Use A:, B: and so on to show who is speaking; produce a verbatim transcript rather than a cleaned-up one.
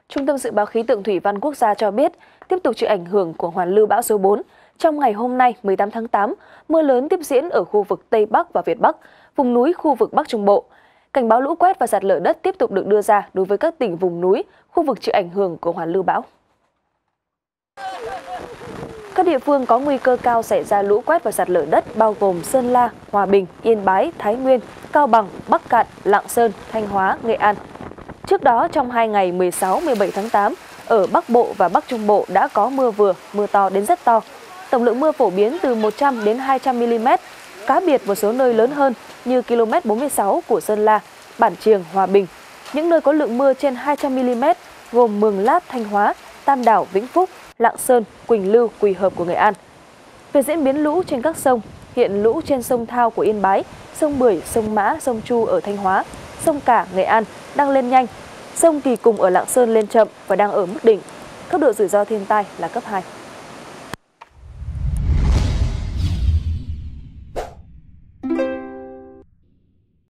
A: Trung tâm Dự báo Khí tượng Thủy văn Quốc gia cho biết, tiếp tục chịu ảnh hưởng của hoàn lưu bão số bốn. Trong ngày hôm nay, mười tám tháng tám, mưa lớn tiếp diễn ở khu vực Tây Bắc và Việt Bắc, vùng núi khu vực Bắc Trung Bộ. Cảnh báo lũ quét và sạt lở đất tiếp tục được đưa ra đối với các tỉnh vùng núi, khu vực chịu ảnh hưởng của hoàn lưu bão. Các địa phương có nguy cơ cao xảy ra lũ quét và sạt lở đất bao gồm Sơn La, Hòa Bình, Yên Bái, Thái Nguyên, Cao Bằng, Bắc Kạn, Lạng Sơn, Thanh Hóa, Nghệ An. Trước đó, trong hai ngày mười sáu mười bảy tháng tám, ở Bắc Bộ và Bắc Trung Bộ đã có mưa vừa, mưa to đến rất to. Tổng lượng mưa phổ biến từ một trăm đến hai trăm mi-li-mét, cá biệt một số nơi lớn hơn như ki lô mét bốn mươi sáu của Sơn La, Bản Triềng, Hòa Bình. Những nơi có lượng mưa trên hai trăm mi-li-mét gồm Mường Lát, Thanh Hóa, Tam Đảo, Vĩnh Phúc, Lạng Sơn, Quỳnh Lưu, Quỳ Hợp của Nghệ An. Về diễn biến lũ trên các sông, hiện lũ trên sông Thao của Yên Bái, sông Bưởi, sông Mã, sông Chu ở Thanh Hóa, sông Cả, Nghệ An đang lên nhanh. Sông Kỳ Cùng ở Lạng Sơn lên chậm và đang ở mức đỉnh. Cấp độ rủi ro thiên tai là cấp hai.